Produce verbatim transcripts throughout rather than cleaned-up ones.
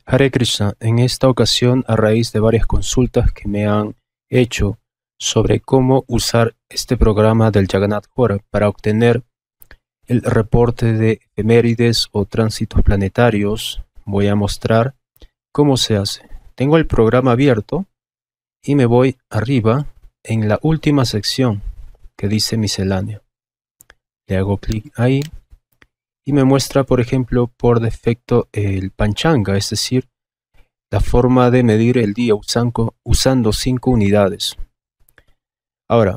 Hare Krishna, en esta ocasión, a raíz de varias consultas que me han hecho sobre cómo usar este programa del Jagannath Hora para obtener el reporte de efemérides o tránsitos planetarios, voy a mostrar cómo se hace. Tengo el programa abierto y me voy arriba en la última sección que dice miscelánea. Le hago clic ahí y me muestra, por ejemplo, por defecto el Panchanga, es decir, la forma de medir el día usando, usando cinco unidades. Ahora,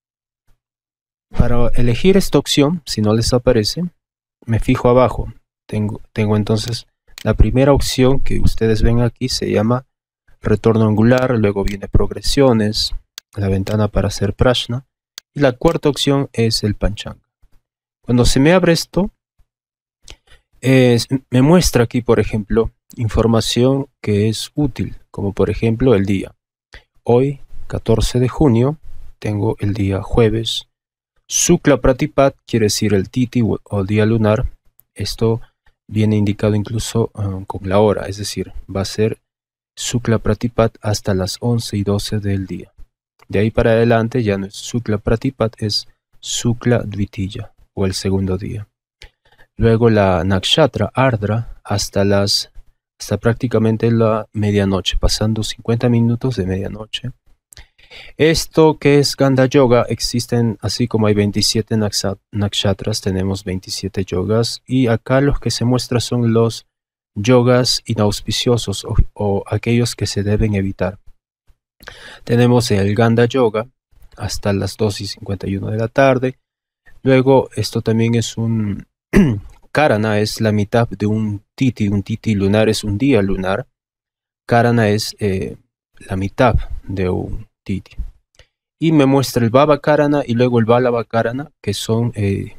para elegir esta opción, si no les aparece, me fijo abajo. Tengo, tengo entonces la primera opción que ustedes ven aquí, se llama retorno angular, luego viene progresiones, la ventana para hacer prashna, y la cuarta opción es el Panchanga. Cuando se me abre esto, es, me muestra aquí, por ejemplo, información que es útil, como por ejemplo el día. Hoy, catorce de junio, tengo el día jueves. Shukla Pratipat quiere decir el Titi o, o día lunar. Esto viene indicado incluso um, con la hora, es decir, va a ser Shukla Pratipat hasta las once y doce del día. De ahí para adelante ya no es Shukla Pratipat, es Shukla Dvitiya o el segundo día. Luego la Nakshatra Ardra hasta las hasta prácticamente la medianoche, pasando cincuenta minutos de medianoche. Esto que es Ganda Yoga, existen así como hay veintisiete nakshatras, tenemos veintisiete yogas, y acá los que se muestran son los yogas inauspiciosos o, o aquellos que se deben evitar. Tenemos el Ganda Yoga hasta las dos y cincuenta y uno de la tarde. Luego esto también es un Karana, es la mitad de un titi, un titi lunar es un día lunar. Karana es eh, la mitad de un titi. Y me muestra el Baba Karana y luego el Balava Karana, que son eh,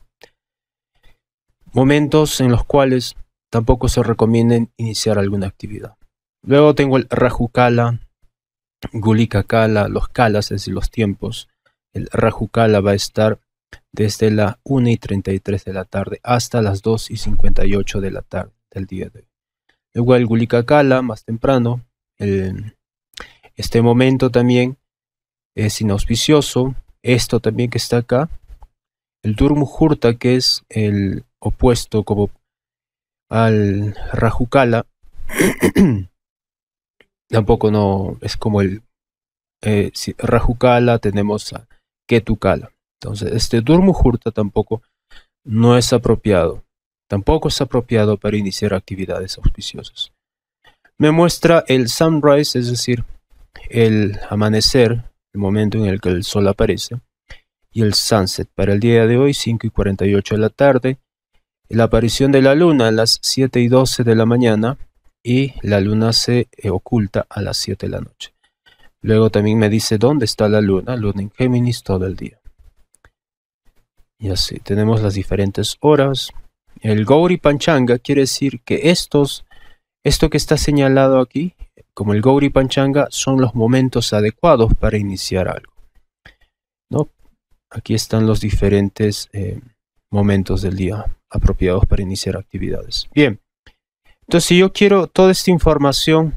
momentos en los cuales tampoco se recomienda iniciar alguna actividad. Luego tengo el Rahu Kala, Gulika Kala, los Kalas, es decir, los tiempos. El Rahu Kala va a estar desde la una y treinta y tres de la tarde hasta las dos y cincuenta y ocho de la tarde del día de hoy. Luego el Gulika Kala, más temprano. El, este momento también es inauspicioso. Esto también que está acá. El Durmuhurta, que es el opuesto como al Rahu Kala, tampoco no es como el eh, si, Rahu Kala, tenemos a Ketu Kala. Entonces, este Durmuhurta tampoco no es apropiado. Tampoco es apropiado para iniciar actividades auspiciosas. Me muestra el sunrise, es decir, el amanecer, el momento en el que el sol aparece, y el sunset para el día de hoy, cinco y cuarenta y ocho de la tarde, la aparición de la luna a las siete y doce de la mañana, y la luna se eh, oculta a las siete de la noche. Luego también me dice dónde está la luna, luna en Géminis todo el día. Y así, tenemos las diferentes horas. El Gauri Panchanga quiere decir que estos, esto que está señalado aquí, como el Gauri Panchanga, son los momentos adecuados para iniciar algo, ¿no? Aquí están los diferentes eh, momentos del día apropiados para iniciar actividades. Bien, entonces si yo quiero toda esta información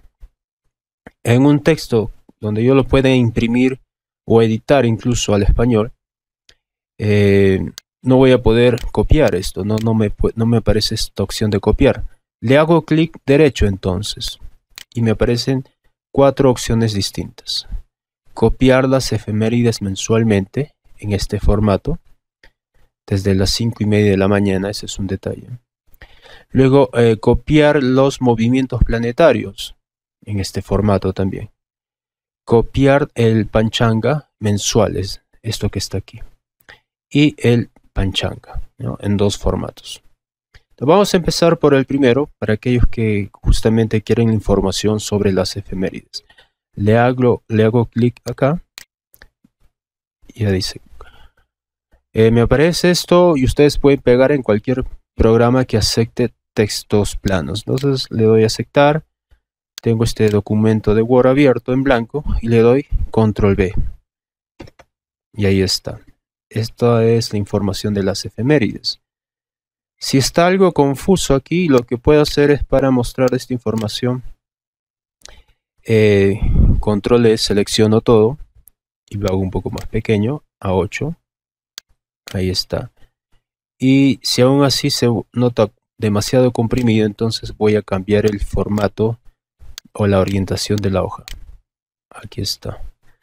en un texto donde yo lo pueda imprimir o editar incluso al español, Eh, no voy a poder copiar esto, no, no, me, no me aparece esta opción de copiar. Le hago clic derecho entonces y me aparecen cuatro opciones distintas. Copiar las efemérides mensualmente en este formato desde las cinco y media de la mañana, ese es un detalle. Luego eh, copiar los movimientos planetarios en este formato también. Copiar el Panchanga mensual, es esto que está aquí. Y el Panchanga, ¿no? En dos formatos. Entonces vamos a empezar por el primero, para aquellos que justamente quieren información sobre las efemérides. Le hago, le hago clic acá. Y ya dice. Eh, me aparece esto y ustedes pueden pegar en cualquier programa que acepte textos planos. Entonces le doy a aceptar. Tengo este documento de Word abierto en blanco y le doy control B. Y ahí está. Esta es la información de las efemérides. Si está algo confuso aquí, lo que puedo hacer es, para mostrar esta información, eh, control E, selecciono todo y lo hago un poco más pequeño, a ocho. Ahí está. Y si aún así se nota demasiado comprimido, entonces voy a cambiar el formato o la orientación de la hoja. Aquí está.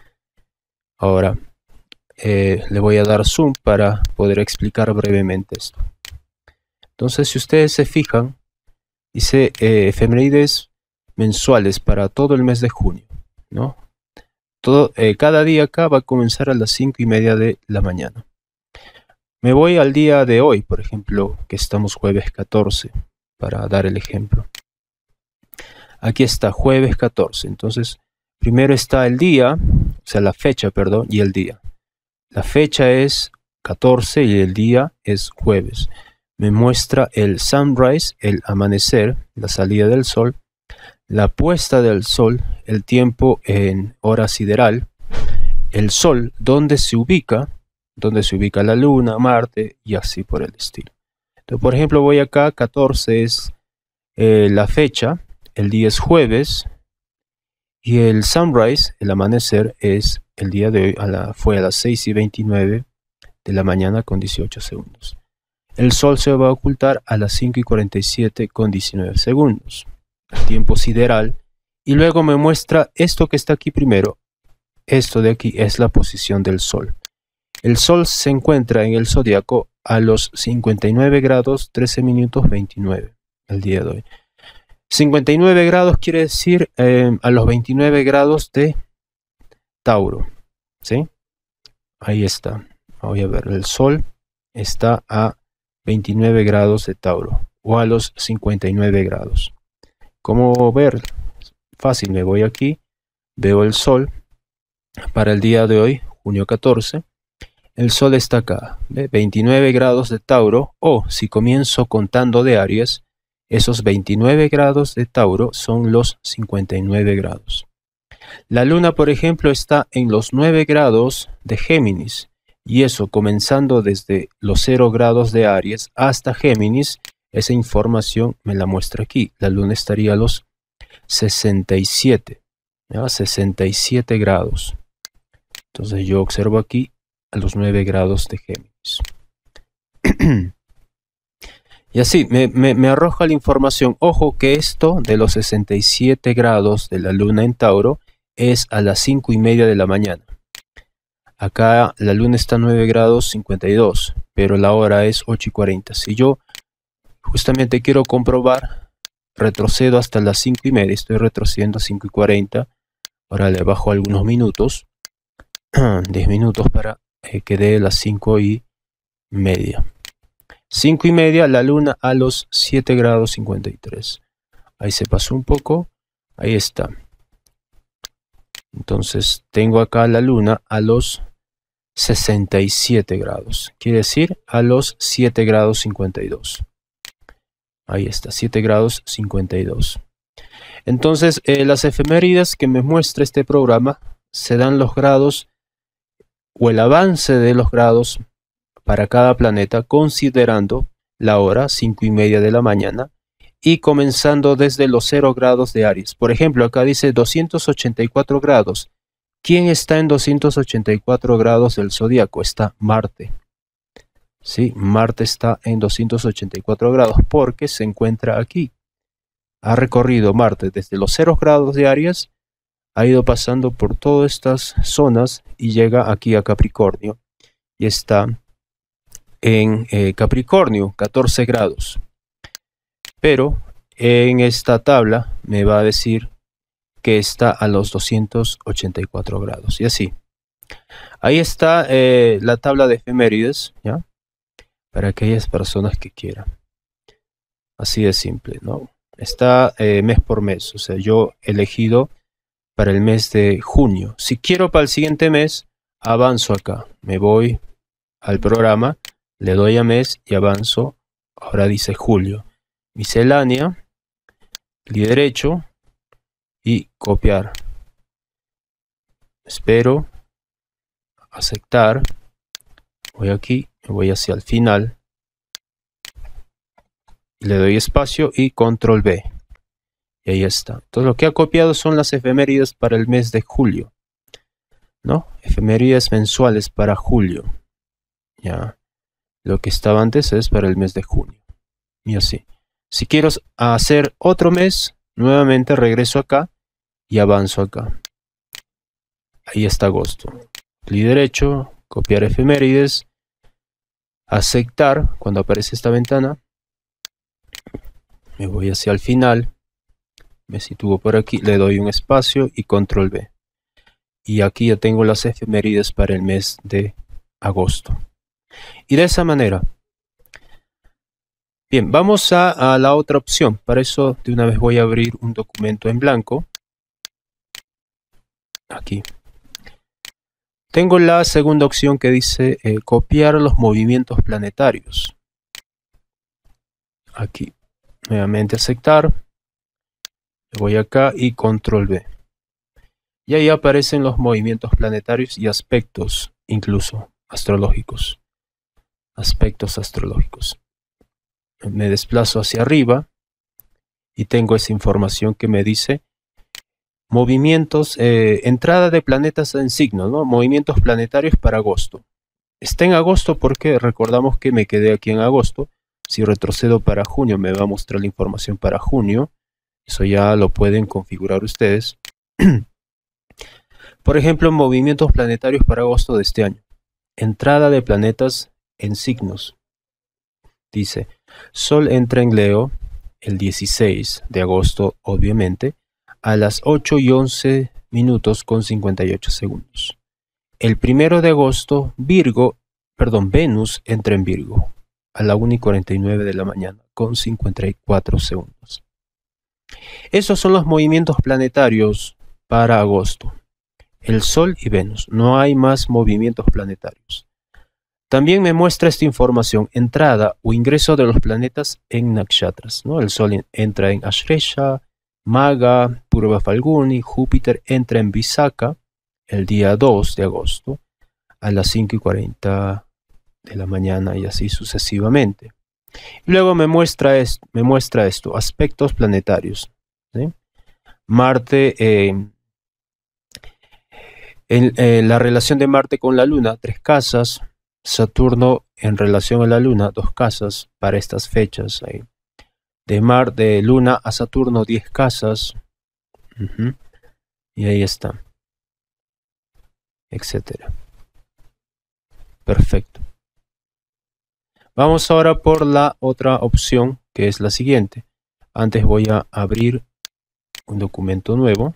Ahora eh, le voy a dar zoom para poder explicar brevemente esto. Entonces, si ustedes se fijan, dice eh, efemérides mensuales para todo el mes de junio, ¿no? Todo, eh, cada día acá va a comenzar a las cinco y media de la mañana. Me voy al día de hoy, por ejemplo, que estamos jueves catorce, para dar el ejemplo. Aquí está, jueves catorce. Entonces, primero está el día, o sea, la fecha, perdón, y el día. La fecha es catorce y el día es jueves. Me muestra el sunrise, el amanecer, la salida del sol, la puesta del sol, el tiempo en hora sideral, el sol, dónde se ubica, dónde se ubica la luna, Marte y así por el estilo. Entonces, por ejemplo, voy acá, catorce es eh, la fecha, el día es jueves y el sunrise, el amanecer, es el día de hoy, a la, fue a las seis y veintinueve de la mañana con dieciocho segundos. El sol se va a ocultar a las cinco y cuarenta y siete con diecinueve segundos, el tiempo sideral, y luego me muestra esto que está aquí primero. Esto de aquí es la posición del sol. El sol se encuentra en el zodiaco a los cincuenta y nueve grados trece minutos veintinueve el día de hoy. cincuenta y nueve grados quiere decir eh, a los veintinueve grados de Tauro, ¿sí? Ahí está. Voy a ver, el sol está a veintinueve grados de Tauro o a los cincuenta y nueve grados. ¿Cómo ver? Fácil, me voy aquí, veo el sol para el día de hoy, junio catorce. El sol está acá, ¿ve? veintinueve grados de Tauro, o si comienzo contando de Aries, esos veintinueve grados de Tauro son los cincuenta y nueve grados. La luna, por ejemplo, está en los nueve grados de Géminis, y eso comenzando desde los cero grados de Aries hasta Géminis. Esa información me la muestra aquí. La luna estaría a los sesenta y siete, ¿ya? sesenta y siete grados. Entonces yo observo aquí a los nueve grados de Géminis. Y así me, me, me arroja la información. Ojo que esto de los sesenta y siete grados de la luna en Tauro es a las cinco y media de la mañana. Acá la luna está a nueve grados cincuenta y dos, pero la hora es ocho y cuarenta. Si yo justamente quiero comprobar, retrocedo hasta las cinco y media. Estoy retrocediendo a cinco y cuarenta. Ahora le bajo algunos minutos, diez minutos para eh, que dé las cinco y media. cinco y media, la luna a los siete grados cincuenta y tres. Ahí se pasó un poco. Ahí está. Entonces tengo acá la luna a los sesenta y siete grados. Quiere decir a los siete grados cincuenta y dos. Ahí está, siete grados cincuenta y dos. Entonces eh, las efemérides que me muestra este programa se dan los grados o el avance de los grados para cada planeta, considerando la hora cinco y media de la mañana y comenzando desde los cero grados de Aries. Por ejemplo, acá dice doscientos ochenta y cuatro grados. ¿Quién está en doscientos ochenta y cuatro grados del zodiaco? Está Marte. Sí, Marte está en doscientos ochenta y cuatro grados porque se encuentra aquí. Ha recorrido Marte desde los cero grados de Aries, ha ido pasando por todas estas zonas y llega aquí a Capricornio y está en eh, Capricornio, catorce grados. Pero en esta tabla me va a decir que está a los doscientos ochenta y cuatro grados. Y así. Ahí está eh, la tabla de efemérides, ¿ya? Para aquellas personas que quieran. Así de simple, ¿no? Está eh, mes por mes. O sea, yo he elegido para el mes de junio. Si quiero para el siguiente mes, avanzo acá. Me voy al programa, le doy a mes y avanzo. Ahora dice julio. Miscelánea, clic derecho y copiar. Espero, aceptar. Voy aquí, me voy hacia el final. Le doy espacio y control B. Y ahí está. Entonces lo que ha copiado son las efemérides para el mes de julio, ¿no? Efemérides mensuales para julio. Ya. Lo que estaba antes es para el mes de junio. Y así. Si quiero hacer otro mes, nuevamente regreso acá y avanzo acá. Ahí está agosto. Clic derecho, copiar efemérides, aceptar cuando aparece esta ventana. Me voy hacia el final, me sitúo por aquí, le doy un espacio y control B. Y aquí ya tengo las efemérides para el mes de agosto. Y de esa manera. Bien, vamos a, a la otra opción. Para eso de una vez voy a abrir un documento en blanco. Aquí. Tengo la segunda opción que dice eh, copiar los movimientos planetarios. Aquí. Nuevamente aceptar. Le voy acá y control B. Y ahí aparecen los movimientos planetarios y aspectos, incluso astrológicos. Aspectos astrológicos. Me desplazo hacia arriba y tengo esa información que me dice movimientos, eh, entrada de planetas en signos, ¿no? Movimientos planetarios para agosto. Está en agosto porque recordamos que me quedé aquí en agosto. Si retrocedo para junio me va a mostrar la información para junio. Eso ya lo pueden configurar ustedes. Por ejemplo, movimientos planetarios para agosto de este año. Entrada de planetas en signos. Dice, Sol entra en Leo el dieciséis de agosto, obviamente, a las ocho y once minutos con cincuenta y ocho segundos. El primero de agosto, Virgo, perdón, Venus entra en Virgo a la una y cuarenta y nueve de la mañana con cincuenta y cuatro segundos. Esos son los movimientos planetarios para agosto. El Sol y Venus. No hay más movimientos planetarios. También me muestra esta información, entrada o ingreso de los planetas en nakshatras, ¿no? El Sol entra en Ashresha, Maga, Purva Falguni, Júpiter entra en Visakha el día dos de agosto a las cinco y cuarenta de la mañana y así sucesivamente. Y luego me muestra, es, me muestra esto, aspectos planetarios, ¿sí? Marte, eh, en, en la relación de Marte con la Luna, tres casas. Saturno en relación a la Luna, dos casas para estas fechas. Ahí. De Mar, de Luna a Saturno, diez casas. Uh-huh. Y ahí está. Etcétera. Perfecto. Vamos ahora por la otra opción, que es la siguiente. Antes voy a abrir un documento nuevo.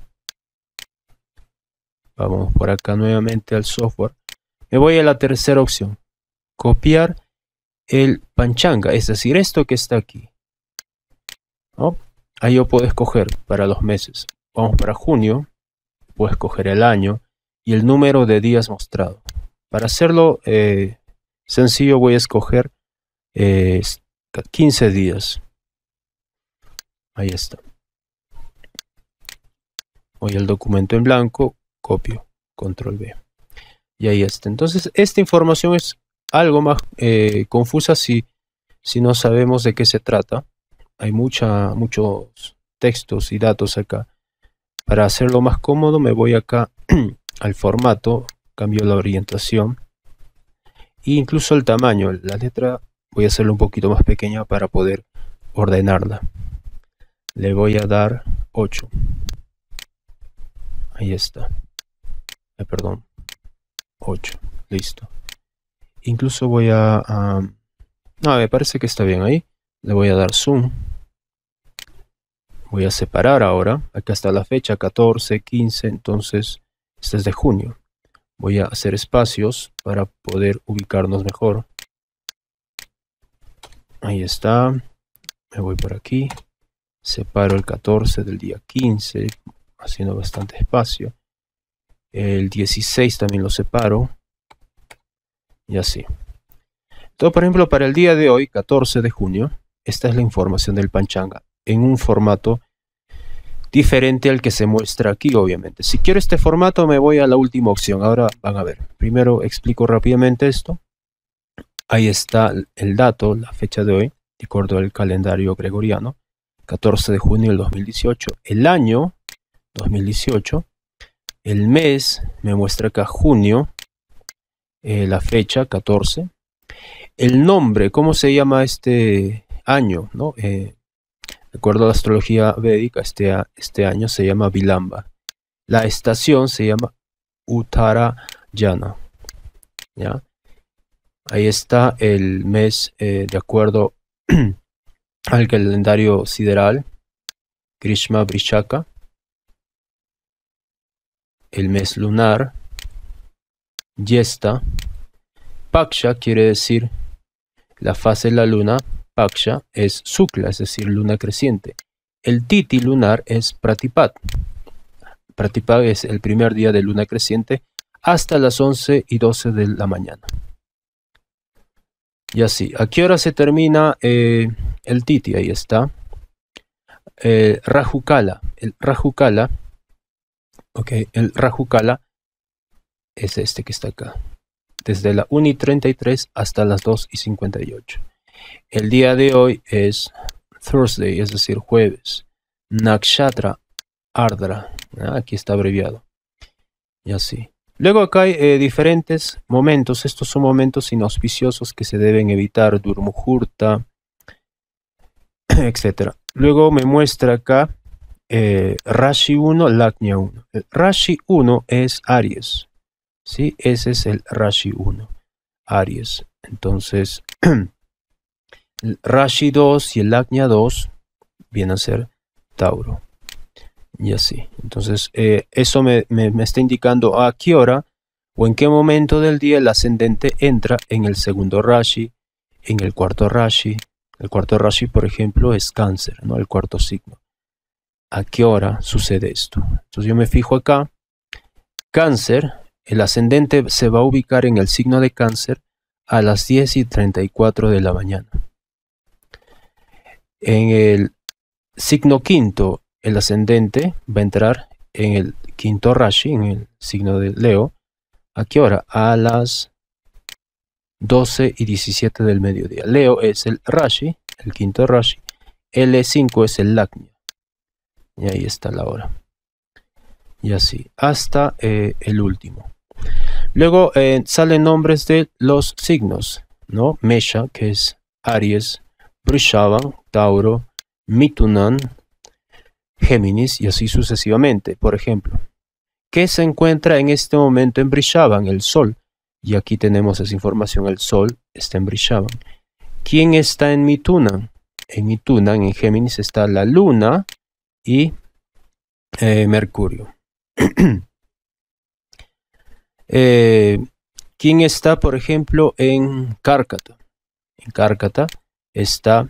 Vamos por acá nuevamente al software. Me voy a la tercera opción. Copiar el Panchanga, es decir, esto que está aquí. ¿No? Ahí yo puedo escoger para los meses. Vamos para junio. Puedo escoger el año y el número de días mostrado. Para hacerlo eh, sencillo voy a escoger eh, quince días. Ahí está. Voy al documento en blanco, copio, control B. Y ahí está. Entonces, esta información es algo más eh, confusa si, si no sabemos de qué se trata. Hay mucha, muchos textos y datos acá. Para hacerlo más cómodo, me voy acá al formato, cambio la orientación e incluso el tamaño. La letra voy a hacerlo un poquito más pequeña para poder ordenarla. Le voy a dar ocho. Ahí está. Eh, perdón. ocho. Listo. Incluso voy a... a no, me parece que está bien ahí. Le voy a dar zoom. Voy a separar ahora. Acá está la fecha, catorce, quince. Entonces, este es de junio. Voy a hacer espacios para poder ubicarnos mejor. Ahí está. Me voy por aquí. Separo el catorce del día quince. Haciendo bastante espacio. El dieciséis también lo separo. Y así. Entonces, por ejemplo, para el día de hoy, catorce de junio, esta es la información del Panchanga. En un formato diferente al que se muestra aquí, obviamente. Si quiero este formato, me voy a la última opción. Ahora van a ver. Primero explico rápidamente esto. Ahí está el dato, la fecha de hoy. de acuerdo al calendario gregoriano, catorce de junio del dos mil dieciocho, el año dos mil dieciocho, el mes me muestra acá junio, eh, la fecha catorce, el nombre, cómo se llama este año, ¿no? Eh, de acuerdo a la astrología védica, este, este año se llama Vilamba. La estación se llama Uttarayana, ¿ya? Ahí está el mes eh, de acuerdo al calendario sideral, Grishma Vrishaka. El mes lunar, Yesta. Paksha quiere decir la fase de la luna. Paksha es Sukla, es decir, luna creciente. El Titi lunar es Pratipat. Pratipat es el primer día de luna creciente hasta las once y doce de la mañana. Y así, ¿a qué hora se termina eh, el Titi? Ahí está. Eh, Rajukala. El Rajukala, ok, el Rajukala es este que está acá. Desde la una y treinta y tres hasta las dos y cincuenta y ocho. El día de hoy es Thursday, es decir, jueves. Nakshatra Ardra. Aquí está abreviado. Y así. Luego acá hay eh, diferentes momentos. Estos son momentos inauspiciosos que se deben evitar. Durmuhurta, etcétera. Luego me muestra acá eh, Rashi uno, Lagna uno. El Rashi uno es Aries. ¿Sí? Ese es el Rashi uno. Aries. Entonces, el Rashi dos y el Lagna dos vienen a ser Tauro. Y así. Entonces, eh, eso me, me, me está indicando a qué hora o en qué momento del día el ascendente entra en el segundo Rashi, en el cuarto Rashi. El cuarto Rashi, por ejemplo, es Cáncer, ¿no? El cuarto signo. ¿A qué hora sucede esto? Entonces yo me fijo acá. Cáncer, el ascendente se va a ubicar en el signo de Cáncer a las diez y treinta y cuatro de la mañana. En el signo quinto, el ascendente va a entrar en el quinto Rashi, en el signo de Leo. ¿A qué hora? A las doce y diecisiete del mediodía. Leo es el Rashi, el quinto Rashi. L cinco es el Lagna. Y ahí está la hora. Y así, hasta eh, el último. Luego eh, salen nombres de los signos, ¿no? Mesha, que es Aries, Vrishabha, Tauro, Mitunan, Géminis y así sucesivamente. Por ejemplo, ¿qué se encuentra en este momento en Vrishabha? El Sol. Y aquí tenemos esa información. El Sol está en Vrishabha. ¿Quién está en Mitunan? En Mitunan, en Géminis, está la Luna y eh, Mercurio. eh, ¿Quién está, por ejemplo, en Cárcata? En Cárcata está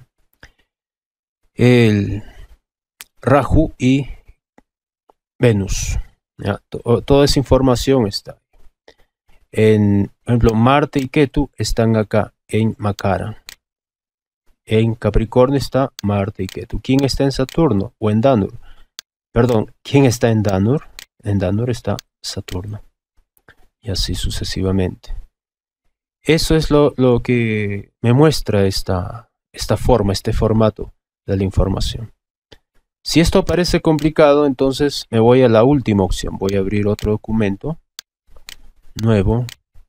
el Rahu y Venus. ¿Ya? Toda esa información está. En, por ejemplo, Marte y Ketu están acá en Makara. En Capricornio está Marte y Ketu. ¿Quién está en Saturno o en Danur? Perdón, ¿quién está en Danur? En Danur está Saturno. Y así sucesivamente. Eso es lo, lo que me muestra esta, esta forma, este formato de la información. Si esto parece complicado, entonces me voy a la última opción. Voy a abrir otro documento nuevo.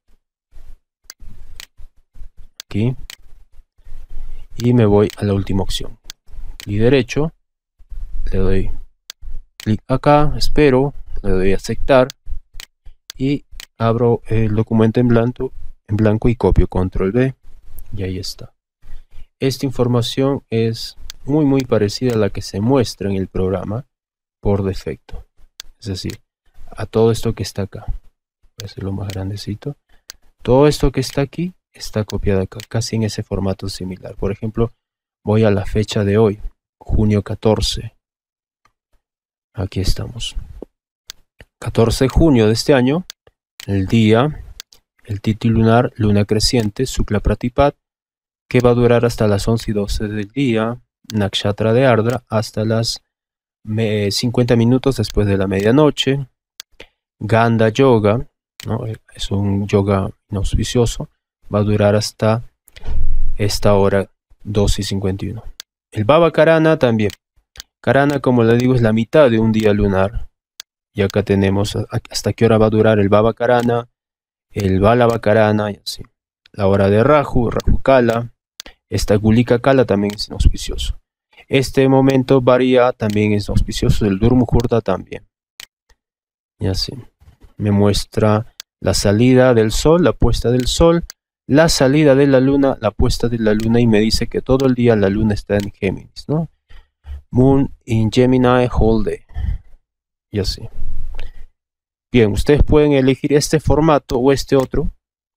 Aquí. Y me voy a la última opción. Clic derecho. Le doy clic acá. Espero. Le doy a aceptar. Y abro el documento en blanco, en blanco y copio. Control V. Y ahí está. Esta información es muy muy parecida a la que se muestra en el programa por defecto. Es decir, a todo esto que está acá. Voy a hacerlo más grandecito. Todo esto que está aquí está copiado acá, casi en ese formato similar. Por ejemplo, voy a la fecha de hoy, junio catorce. Aquí estamos. catorce de junio de este año, el día, el Titi lunar, luna creciente, Sukla Pratipat, que va a durar hasta las once y doce del día. Nakshatra de Ardra hasta las cincuenta minutos después de la medianoche. Ganda Yoga, ¿no? Es un yoga inauspicioso, va a durar hasta esta hora dos y cincuenta y uno. El Baba Karana también. Karana, como le digo, es la mitad de un día lunar. Y acá tenemos hasta qué hora va a durar el Baba Karana, el Balava Karana y así. La hora de Rahu, Rahu Kala. Esta Gulika Kala también es inauspicioso. Este momento varía, también es auspicioso. El Dur Muhurta también. Y así. Me muestra la salida del sol, la puesta del sol, la salida de la luna, la puesta de la luna, y me dice que todo el día la luna está en Géminis, ¿no? Moon in Gemini whole day. Y así. Bien, ustedes pueden elegir este formato o este otro.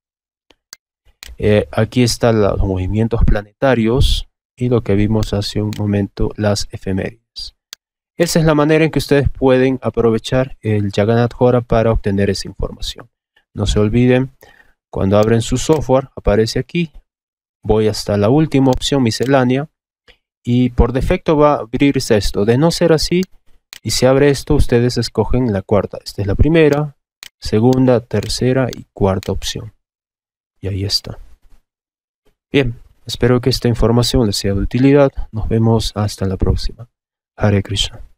Eh, aquí están los movimientos planetarios y lo que vimos hace un momento, las efemérides. Esa es la manera en que ustedes pueden aprovechar el Jagannath Hora para obtener esa información. No se olviden, cuando abren su software, aparece aquí. Voy hasta la última opción, miscelánea, y por defecto va a abrirse esto. De no ser así, y se abre esto, ustedes escogen la cuarta. Esta es la primera, segunda, tercera y cuarta opción. Y ahí está. Bien, espero que esta información les sea de utilidad. Nos vemos hasta la próxima. Hare Krishna.